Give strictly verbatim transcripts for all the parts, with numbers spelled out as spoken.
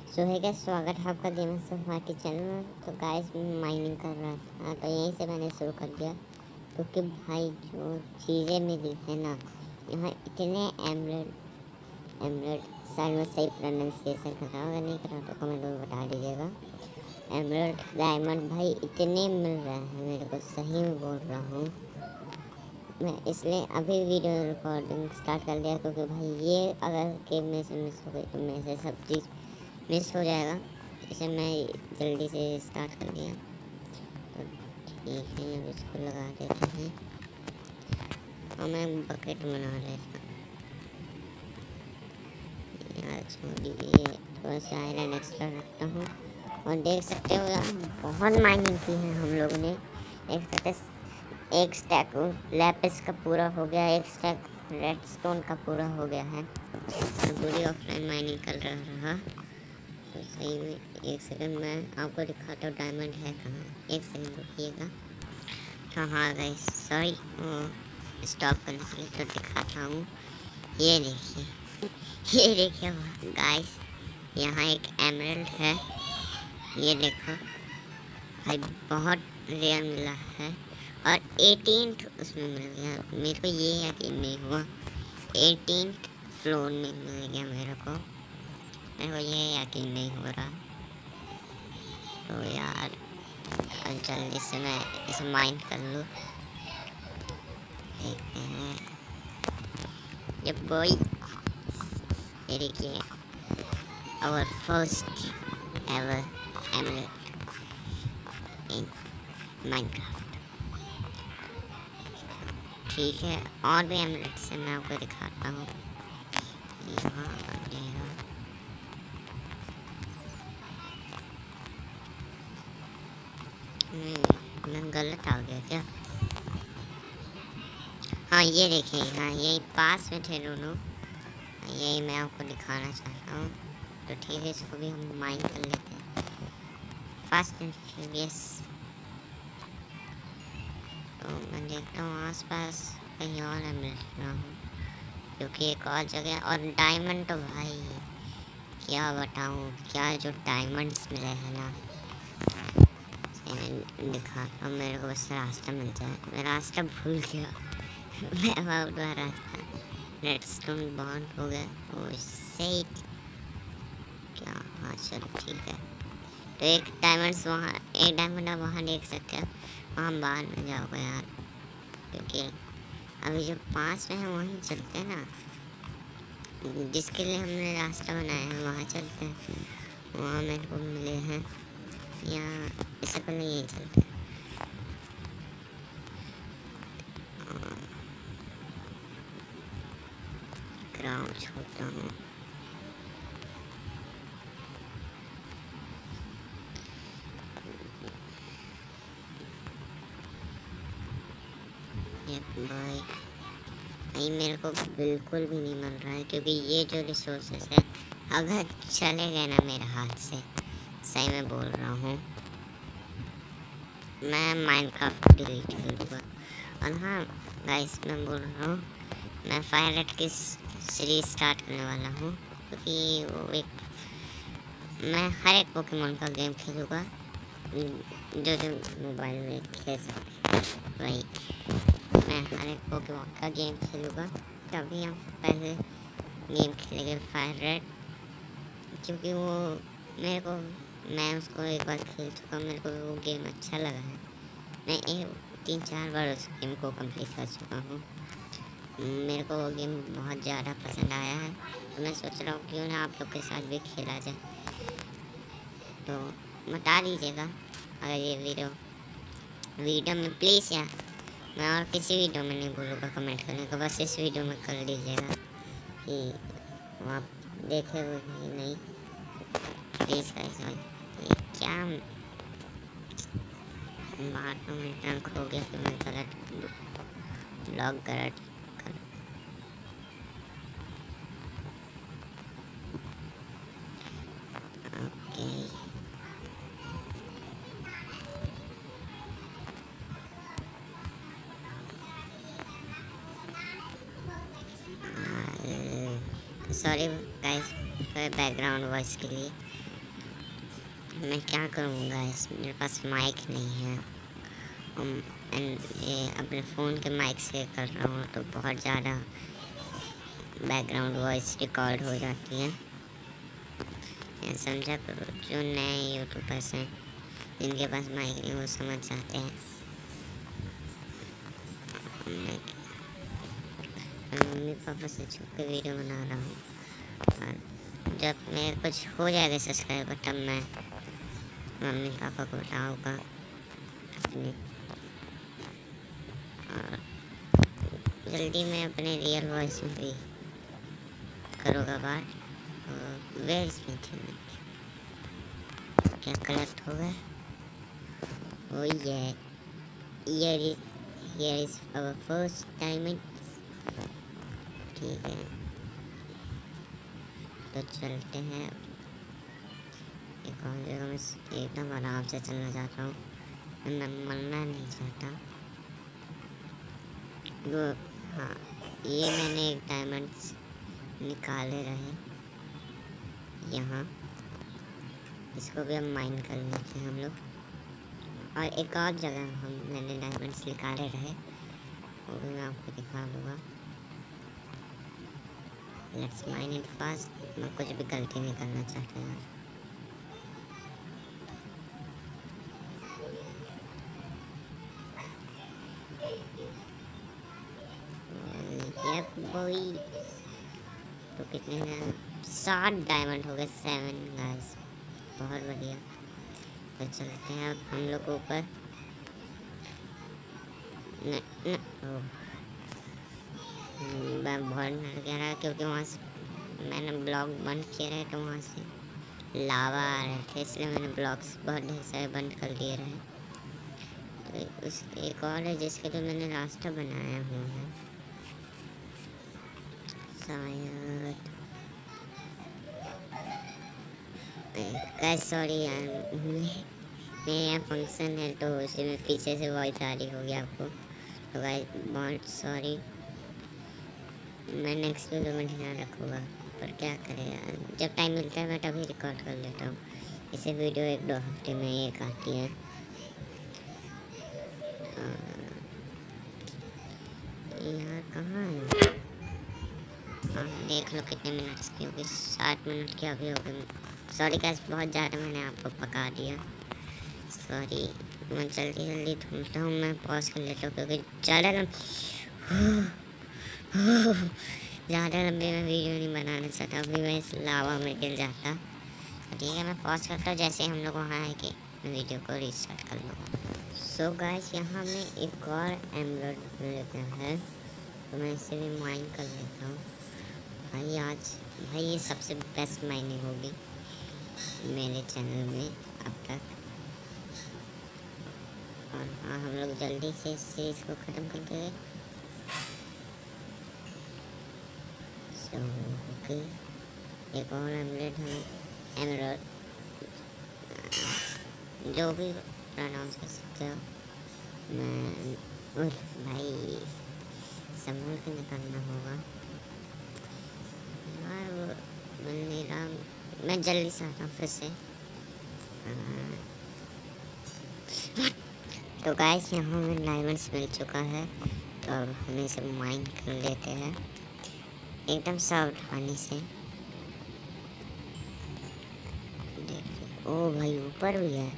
सो है क्या, स्वागत है आपका गेमर सोफा के चैनल में। तो गाइस माइनिंग कर रहा था तो यहीं से मैंने शुरू कर दिया, क्योंकि भाई जो चीज़ें मिली है ना, यहाँ इतने एमरेड एमरेड शायद मैं सही प्रोनाउंसिएशन कर रहा हूँ, अगर नहीं कर रहा तो कमेंट में बता दीजिएगा। एमरेड डायमंड भाई इतने मिल रहे हैं मेरे को, सही में बोल रहा हूँ मैं। इसलिए अभी वीडियो रिकॉर्डिंग स्टार्ट कर दिया, क्योंकि भाई ये अगर गेम में से मिस हो गई तो मेरे से सब चीज़ मिस हो जाएगा। इसे मैं जल्दी से स्टार्ट कर दिया। तो ठीक है, अब इसको लगा देते हैं और मैं बकेट बना लेता यार। छोड़िए, थोड़ा सा आयरन एक्स्ट्रा रखता हूँ। और देख सकते हो यार, बहुत माइनिंग की है हम लोगों ने। एक स्टैक एक स्टैक लैपिस का पूरा हो गया, एक स्टैक रेडस्टोन का पूरा हो गया है। तो पूरी ऑफलाइन माइनिंग कर रहा। तो सही में एक सेकंड में आपको दिखाता हूँ डायमंड है कहाँ। एक सेकंड रुकिएगा। हाँ हाँ गाइस, सॉरी स्टॉप करने के लिए। तो दिखाता हूँ, ये देखिए ये देखिए गाइस, यहाँ एक एमरल्ड है। ये देखो भाई, बहुत रेयर मिला है और अठारह उसमें मिल गया मेरे को। ये यकीन नहीं हुआ, अठारह फ्लोर में मिल गया मेरे को मेरे को ये यकीन नहीं हो रहा। तो यार जल्दी से मैं इसे माइंड कर लूँ। देखते हैं ये बॉय, ये देखिए our first ever emerald in Minecraft। ठीक है, और भी एमरेल्ड से मैं आपको दिखाता हूँ। यहाँ अंधेरा, मैं गलत आ गया क्या? हाँ ये देखिए, हाँ यही पास में थे दोनों, यही मैं आपको दिखाना चाहता हूँ। तो ठीक है, इसको भी हम माइंड कर लेते हैं फास्ट एंड फ्यूरियस। तो मैं देखता हूँ आसपास कहीं और मैं मिल रहा हूँ, क्योंकि एक और जगह। और डायमंड तो भाई क्या बताऊँ, क्या जो डायमंड्स मिले हैं ना, मैं दिखाता हूँ। मेरे को बस रास्ता मिल जाए, मैं रास्ता भूल गया मैं बहुत बार रास्ता रेडस्टोन बॉन्ड हो गया और सही क्या। हाँ चलो ठीक है। तो एक डायमंड्स वहाँ, एक डायमंड आप वहाँ देख सकते हो, वहाँ बाहर में जाओगे यार, क्योंकि अभी जो पास में है वहीं चलते हैं ना, जिसके लिए हमने रास्ता बनाया है वहाँ चलते हैं। वहाँ मेरे को मिले हैं, या इससे पहले यहीं चलते हैं। ग्राउंड छोड़ता हूँ। भाई भाई मेरे को बिल्कुल भी नहीं मिल रहा है, क्योंकि ये जो रिसोर्सेस है अगर चले गए ना मेरे हाथ से, सही में बोल रहा हूँ, मैं माइनक्राफ्ट डिलीट कर दूँगा। और हाँ गाइस, मैं बोल रहा हूँ, मैं फायरलेट की सीरीज स्टार्ट करने वाला हूँ, क्योंकि वो एक मैं हर एक पोकेमोन का गेम खेलूँगा जो जो मोबाइल में खेल सकते। वही मैं हर एक पोकेमोन का गेम खेलूँगा, तभी हम पहले गेम खेलेंगे फायरलेट, क्योंकि वो मेरे को, मैं उसको एक बार खेल चुका, मेरे को वो गेम अच्छा लगा है। मैं एक तीन चार बार उस गेम को कंप्लीट कर चुका हूँ, मेरे को वो गेम बहुत ज़्यादा पसंद आया है। तो मैं सोच रहा हूँ क्यों ना आप लोग के साथ भी खेला जाए। तो बता दीजिएगा अगर ये वीडियो वीडियो में प्लीज़, यार मैं और किसी वीडियो में नहीं बोलूँगा कमेंट करने को, बस इस वीडियो में कर दीजिएगा कि आप देखे हुए नहीं। प्लीज़ गाइस, ये क्या बात में टंक हो गया कि मैं गलत ब्लॉग गलत कर। Okay sorry guys background voice के लिए। मैं क्या करूँगा, इस मेरे पास माइक नहीं है। um, and ये अपने फ़ोन के माइक से कर रहा हूँ तो बहुत ज़्यादा बैकग्राउंड वॉइस रिकॉर्ड हो जाती है। ये समझा करो, जो नए यूट्यूबर्स हैं जिनके पास माइक नहीं वो समझ जाते हैं। मैं मम्मी पापा से छुप के वीडियो बना रहा हूँ, और जब मेरे कुछ हो जाएगा सब्सक्राइबर तब मैं मम्मी पापा को बताऊँगा अपने, और जल्दी मैं अपने रियल वॉइस में भी करूँगा बात। Where is my diamond? क्या कलेक्ट हो गया? ओ ये here is here is our first diamond. ठीक है, तो चलते हैं। एक और जगह में एकदम आराम से चलना चाहता हूँ, मैं मरना नहीं चाहता। वो हाँ, ये मैंने एक डायमंड्स निकाले रहे यहाँ, इसको भी हम माइन कर लेते हैं हम लोग। और एक और जगह हम मैंने डायमंड्स निकाले रहे, वो भी मैं आपको दिखा दूँगा। Let's mine it fast. मैं कुछ भी गलती नहीं करना चाहता यार। यप बॉय, तो कितने हैं? सात डायमंड हो गए, सेवन गाइस, बहुत बढ़िया। तो चलते हैं अब हम लोग ऊपर। न, न, ओ, मैं बहुत डर गया रहा क्योंकि वहाँ से मैंने ब्लॉक बंद किए रहे तो वहाँ से लावा आ रहे थे, इसलिए मैंने ब्लॉक्स बहुत ढेर सारे बंद कर दिए रहे। तो उस एक और है जिसके लिए मैंने रास्ता बनाया हुआ है शायद। गाइस सॉरी यार, मेरे यहाँ फंक्शन है तो उसी में पीछे से वॉइस आ रही होगी आपको, तो गाइस बहुत सॉरी। मैं नेक्स्ट वीडियो में ध्यान रखूँगा, पर क्या करें यार, जब टाइम मिलता है मैं तभी रिकॉर्ड कर लेता हूँ। इसे वीडियो एक दो हफ्ते में एक आती है। यहाँ कहाँ है? हाँ देख लो कितने मिनट्स की होगी, सात मिनट की अभी हो गई। सॉरी गाइस, बहुत ज़्यादा मैंने आपको पका दिया, सॉरी। मैं जल्दी जल्दी ढूंढता हूँ, मैं पॉज कर लेता हूँ क्योंकि ज़्यादा ज़्यादा लंबी मैं वीडियो नहीं बनाना चाहता। अभी मैं इस लावा में गिर जाता। ठीक है, मैं पॉज करता हूँ, जैसे हम लोग वहाँ आए कि मैं वीडियो को रीस्टार्ट कर लूँगा। सो गाइस, यहाँ में एक और एमराल्ड मिल गया है, तो मैं इसे भी माइन कर लेता हूँ। भाई आज भाई ये सबसे बेस्ट माइनिंग होगी मेरे चैनल में अब तक। और हाँ, हम लोग जल्दी से इस सीरीज़ को ख़त्म कर देंगे। सो ओके, एक और एमराल्ड है, एमराल्ड जो भी प्रोनाउंस कर सकते हो। मैं भाई संभल के निकालना होगा यार, वो मिल नहीं रहा। मैं जल्दी से आता हूँ फिर से। तो गाइस यहाँ में डायमंड्स मिल चुका है, तो अब हम इसे माइन कर लेते हैं एकदम सावधानी से। ओ भाई ऊपर भी है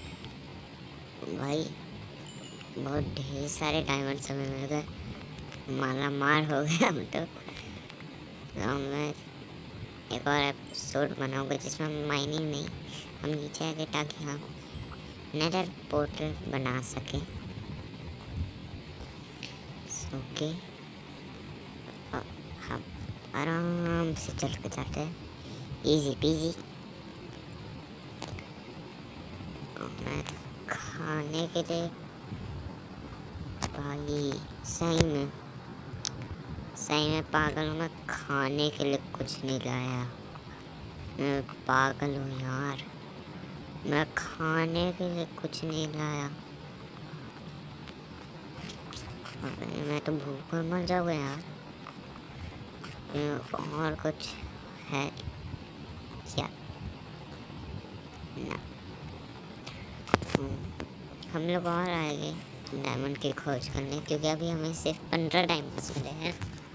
भाई, बहुत ढेर सारे डायमंड्स हमें मिल गए, माला मार हो गया हम तो। तो मैं एक और एपिसोड बनाऊंगा जिसमें हम माइनिंग नहीं, हम नीचे आके ताकि हम नेदर पोर्टल बना सकें। ओके, हम आराम से चल के जाते हैं, इजी पीजी। मैं खाने के लिए भाई सही में सही में पागल हूँ, मैं खाने के लिए कुछ नहीं लाया। मैं पागल हूँ यार, मैं खाने के लिए कुछ नहीं लाया। अबे मैं तो भूख में मर जाऊँगा यार। और कुछ है क्या? ना, हम लोग और आएंगे डायमंड की खोज करने, क्योंकि अभी हमें सिर्फ पंद्रह डायमंड्स मिले हैं।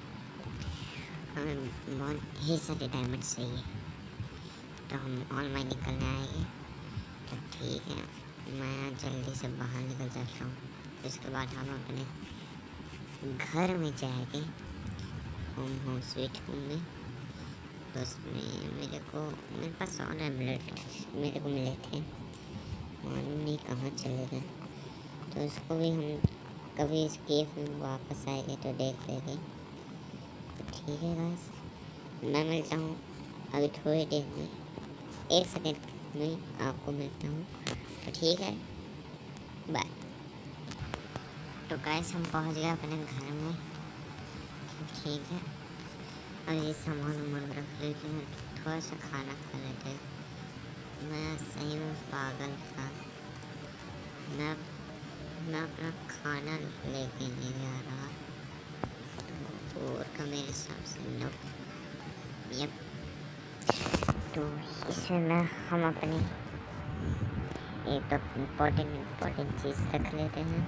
हमें बहुत ही सारे डायमंड्स चाहिए, तो हम ऑल माइनिंग करने आएंगे। तो ठीक है, मैं जल्दी से बाहर निकल जाता हूँ। इसके बाद हम अपने घर में जाएंगे, होम होम स्वीट होम में। तो उसमें मेरे को मेरे पास और एमलेट मेरे को मिले थे, मालूम नहीं कहाँ चले गए। तो उसको भी हम कभी इस केव में वापस आएंगे तो देख लेंगे। तो ठीक है गाइस, मैं मिलता हूँ अभी थोड़ी देर में, एक सेकंड में आपको मिलता हूँ। तो ठीक है, बाय। तो गाइस हम पहुँच गए अपने घर में। ठीक है, अब ये सामान उमान रख लेते हैं, थोड़ा सा खाना खा लेते हैं। मैं सही में पागल था, मैं मैं अपना खाना लेके नहीं आ रहा, और का मेरे हिसाब से नो। यप, तो इसमें हम अपनी एक तो इम्पोर्टेंट इम्पोर्टेंट चीज़ रख लेते हैं।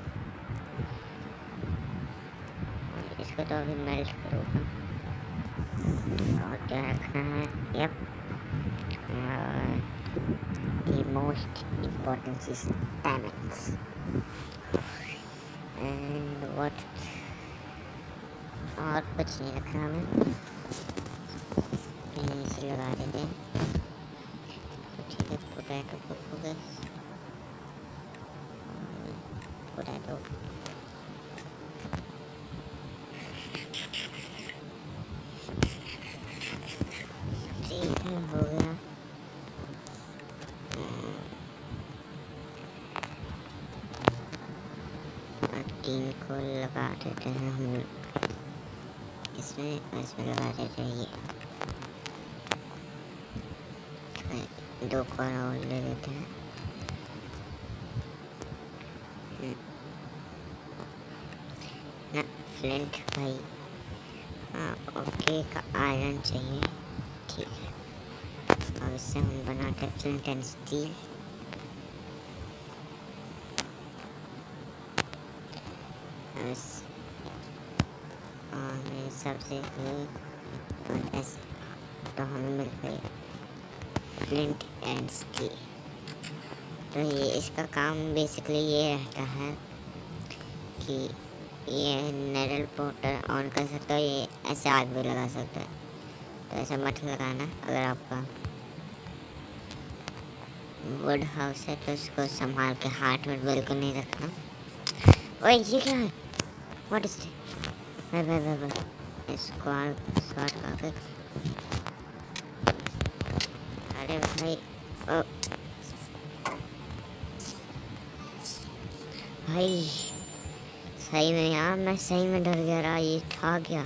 इसको तो अभी मेल्ट करूँगा। और क्या रखना है? Yup, the most important is diamonds and what, और कुछ नहीं रखना हमें, इसे लगा देते हैं। तो ठीक है, पोटैटो को फोकस, पोटैटो ठीक है, हो गया। टीन को लगा देते हैं हम इसमें, इसमें लगा देते हैं ये दो कौन और ले लेते हैं। ना फ्लिंट भाई, हाँ ओके, का आयरन चाहिए। ठीक है, और इससे हम बनाते हैं फ्लिंट एंड स्टील। मेरे हिसाब से ऐसे तो हमें मिल गए फ्लिंट एंड स्टील। तो ये इसका काम बेसिकली ये रहता है कि ये नेरल पोर्टल ऑन कर सकता है, ये ऐसे आग भी लगा सकता है। तो ऐसा मत लगाना। अगर आपका वुड हाउस है तो इसको संभाल के हाथ में बिल्कुल नहीं रखना। ओए ये क्या है? What is this? भाई भाई भाई भाई इसको शॉट का, अरे भाई ओ भाई, सही में यार मैं सही में डर गया रहा। ये था क्या,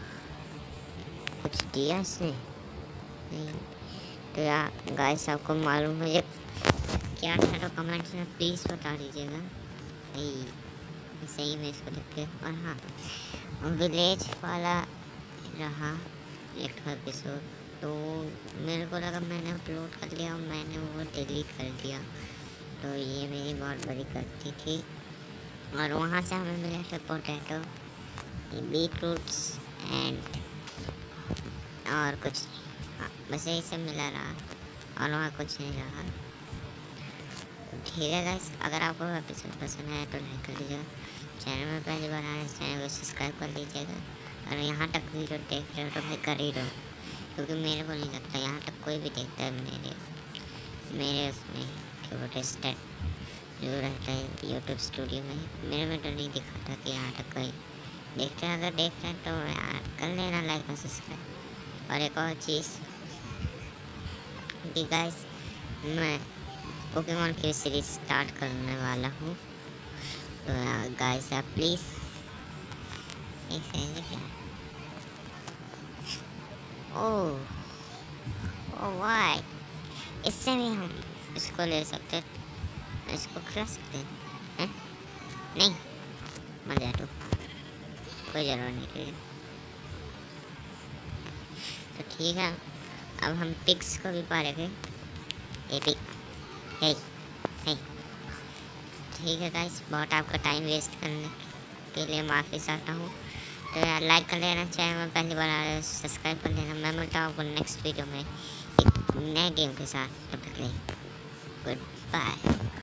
कुछ दिया इसने? नहीं। तो यार गाइस, आपको मालूम है ये क्या था तो कमेंट्स में प्लीज़ बता दीजिएगा। नहीं सही में इसको देख के। और हाँ, विलेज वाला रहा एक एपिसोड, तो मेरे को लगा मैंने अपलोड कर लिया और मैंने वो डिलीट कर दिया। तो ये मेरी बहुत बड़ी गलती थी। और वहाँ से हमें मिला था पोटैटो, बीट रूट्स एंड और कुछ नहीं। हाँ बस यही सब मिला रहा और वहाँ कुछ नहीं रहा। ठीक है गाइस, अगर आपको एपिसोड पसंद आया तो लाइक कर लीजिएगा। चैनल में पहली बार आए इस चैनल को सब्सक्राइब कर लीजिएगा। और यहाँ तक वीडियो देख रहे हो तो भाई कर ही दो, क्योंकि मेरे को नहीं लगता यहाँ तक कोई भी देखता है। मेरे मेरे उसमें क्या बोलते हैं स्टेट जो रहता है यूट्यूब स्टूडियो में, मेरे में तो नहीं दिखाता कि यहाँ तक कोई देखते हैं। अगर देखते हैं तो यार कर लेना लाइक और सब्सक्राइब। और एक और चीज़ कि गाइस, मैं पोकेमॉन की सीरीज स्टार्ट करने वाला हूँ। तो गाइस आप प्लीज़ ओह ओह वाई, इससे भी हम इसको ले सकते हैं, इसको खिला सकते हैं, हैं? नहीं मजा तो कोई ज़रूरत नहीं है। तो ठीक है, अब हम पिग्स को भी पालेंगे। ये पिग, हे हे ठीक है गाइस, बहुत आपका टाइम वेस्ट करने के लिए माफ़ी चाहता हूँ। तो यार लाइक कर लेना, चैनल में पहली बार आ रहे हो सब्सक्राइब कर लेना। मैं मिलता हूँ आपको नेक्स्ट वीडियो में एक नए गेम के साथ। तब तक के लिए गुड बाय।